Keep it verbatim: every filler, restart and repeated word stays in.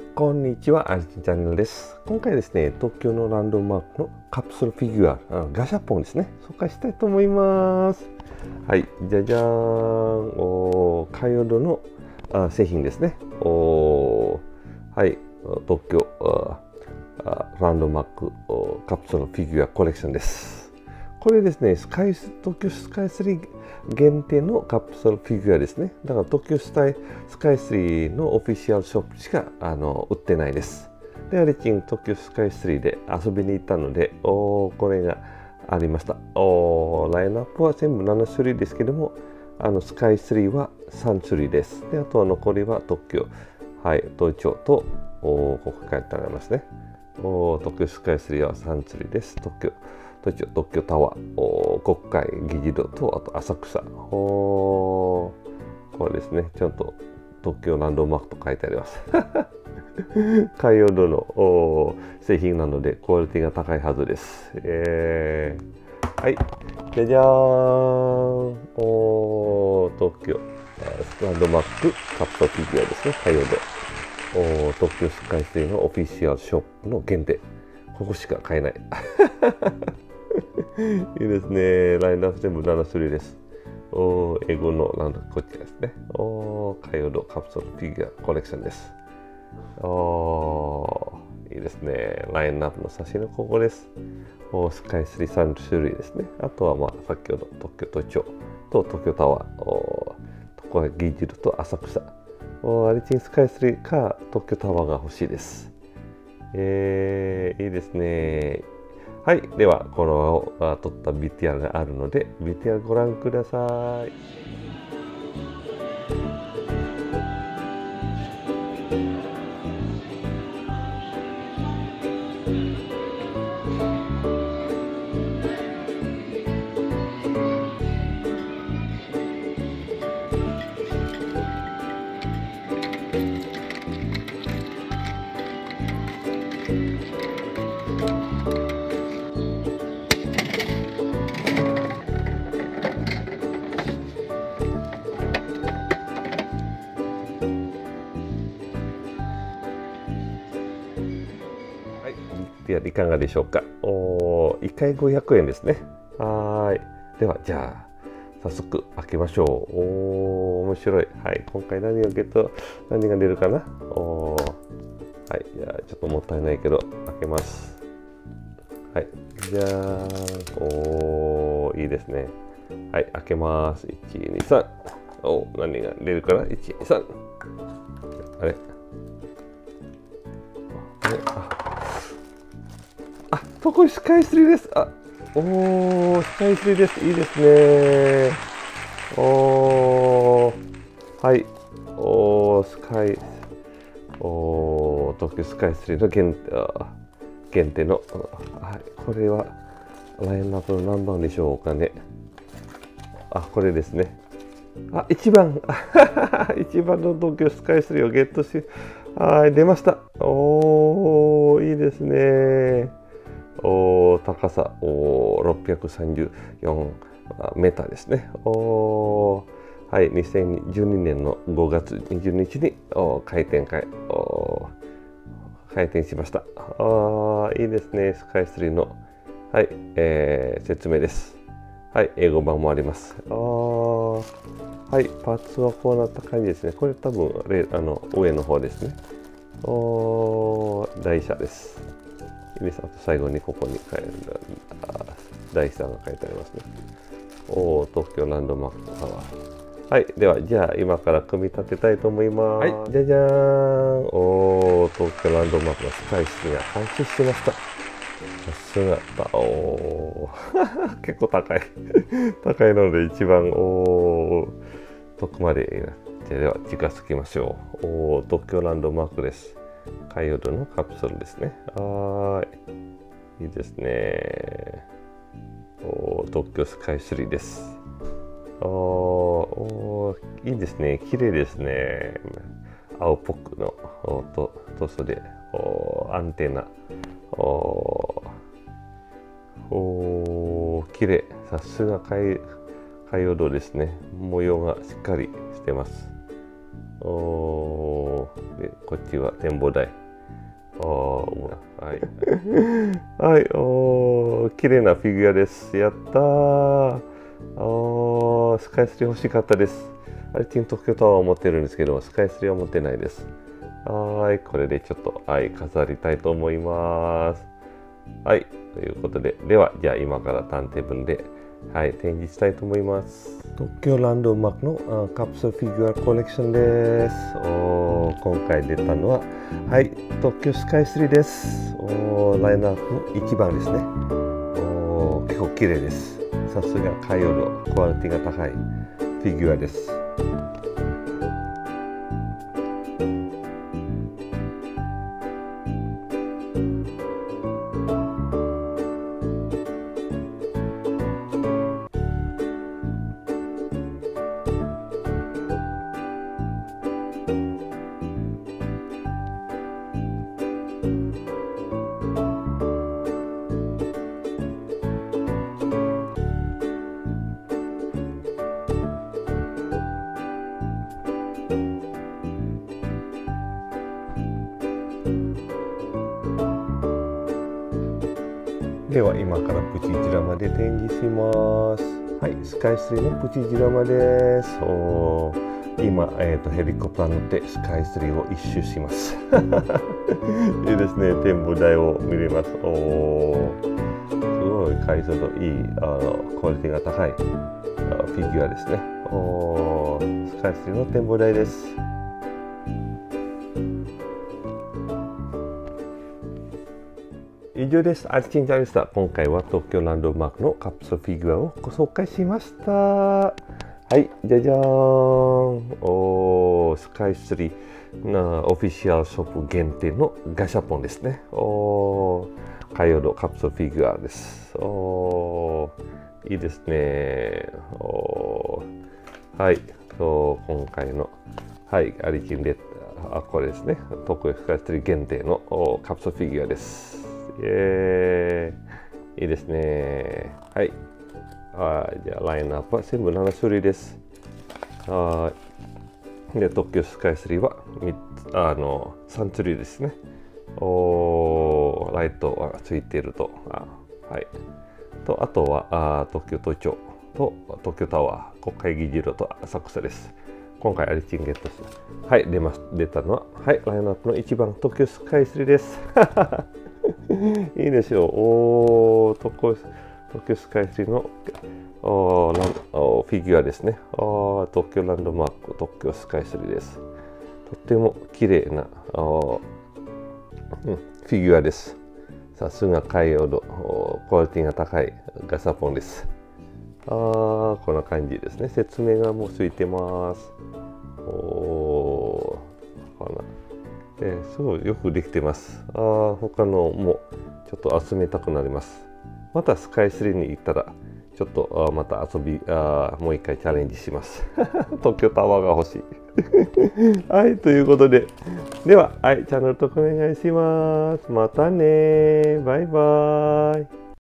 こんにちは、アリチンチャンネルです。今回ですね、東京のランドマークのカプセルフィギュア、あガシャポンですね、紹介したいと思います。はい、じゃじゃーん、おー、カイオドのあ製品ですね。おー、はい、東京あランドマークカプセルフィギュアコレクションです。これですね、スカイ東京スカイツリー限定のカプセルフィギュアですね。だから東京スカイスカイツリーのオフィシャルショップしかあの売ってないです。で、アリチン東京スカイツリーで遊びに行ったので、おこれがありました。おラインナップは全部なな種類ですけども、あのスカイツリーはさん種類です。で、あとは残りは東京、はい、東京とおここ書いてありますね。お東京スカイツリーはさん種類です。東京東京東京タワー、国会議事堂と、あと浅草。おこれですね、ちゃんと東京ランドマークと書いてあります。海洋度の製品なので、クオリティが高いはずです。えー、はい、じゃじゃーん。お東京ランドマークカットフィギュアですね、海洋度。お東京スカイツリーのオフィシャルショップの限定。ここしか買えない。いいですね。ラインナップ全部なな種類です。お英語のなんだこっちですね。おカイオドカプセルフィギュアコレクションです。おいいですね。ラインナップの写真のここです。おスカイツリーさん種類ですね。あとはまあ先ほど東京都庁と東京タワー、おここ議事堂と浅草。おアリチンスカイツリーか東京タワーが欲しいです。えー、いいですね。はい、ではこの撮った ブイティーアール があるので ブイティーアール ご覧ください。いかがでしょうか。おいっかいごひゃくえんですね。はい。では、じゃあ、早速開けましょう。おー、面白い。はい。今回何をゲット、何が出るかな。おー。はい。じゃあ、ちょっともったいないけど、開けます。はい。じゃーん。おー、いいですね。はい。開けます。いち、に、さん。おー、何が出るかな。いち、に、さん。あれあれああ、そこスカイツリーです。あ、おー、スカイツリーです。いいですね。おー、はい。おー、スカイ、おー、東京スカイツリーの限限定の、はい、これはラインナップの何番でしょうかね。あ、これですね。あ、いちばん。いちばんの東京スカイツリーをゲットし、はい、出ました。おー、いいですね。お高さおろっぴゃくさんじゅうよんメーターですね。おはい、にせんじゅうにねんのごがつにじゅうにちにお開店会お開店しました。あいいですね。スカイツリーの、はいえー、説明です。はい、英語版もあります。あはい、パーツはこうなった感じですね。これ多分レあの上の方ですね。お台車です。あと最後にここに台車が書いてありますね。お東京ランドマークタワー。はい、ではじゃあ今から組み立てたいと思います。はい、じゃじゃーん。お東京ランドマークのスカイツリーが完成しました。さすがだ。お結構高い高いので一番お遠くまででは近づきましょう。お東京ランドマークです。カイオドのカプセルですね。はい。いいですね。お東京スカイツリーです。おおいいですね。綺麗ですね。青っぽくのと塗装でおアンテナ。おお綺麗。さすがカイカイオドですね。模様がしっかりしてます。おでこっちは展望台。 おー、はい。はい、おー、綺麗なフィギュアです。やったー。おー、スカイツリー欲しかったです。あれ、ティン東京タワーを持ってるんですけど、スカイツリーは持ってないです。はい、これでちょっと、はい、飾りたいと思います。はい、ということで、では、じゃあ今からターンテーブルで、はい、展示したいと思います。東京ランドマークのカプセルフィギュアコレクションです。お今回出たのは、はい、東京スカイツリーです。おラインナップのいちばんですね。お結構綺麗です。さすがカイオロ、クオリティが高いフィギュアです。では今からプチジラマで展示します。はい、スカイツリーのプチジラマです。お今、えーと、ヘリコプター乗ってスカイツリーを一周します。いいですね、展望台を見れます。おすごい解像度いいあのクオリティが高いフィギュアですね。おスカイツリーの展望台です。以上です。アリチンジャーでした。今回は東京ランドマークのカプセルフィギュアをご紹介しました。はい、じゃじゃーん。おー、スカイツリーなオフィシャルショップ限定のガシャポンですね。おー、カイオドカプセルフィギュアです。おー、いいですね。おー、はい、そう今回の、はい、アリチンで、あ、これですね。東京スカイツリー限定のカプセルフィギュアです。えー、いいですね。はい。あじゃあ、ラインナップは全部なな種類です。はい。で、東京スカイツリーはみっつあのさん種類ですね。おライトがついていると。あはい。と、あとはあ東京都庁と東京タワー、国会議事堂と浅草です。今回アリチンゲットです。はい、出ます。出たのは、はい、ラインナップのいちばん、東京スカイツリーです。いいでしょう。おー、東京スカイツリーのおランおフィギュアですね。お東京ランドマーク、東京スカイツリーです。とっても綺麗なお、うん、フィギュアです。さすが海洋度、クオリティが高いガシャポンです。あーこんな感じですね。説明がもうついてます。おーこんなえー、すごいよくできてます。あー他のもちょっと集めたくなります。またスカイツリーに行ったらちょっとあまた遊びあもう一回チャレンジします。東京タワーが欲しい。はい、ということで、では、はい、チャンネル登録お願いします。またねバイバーイ。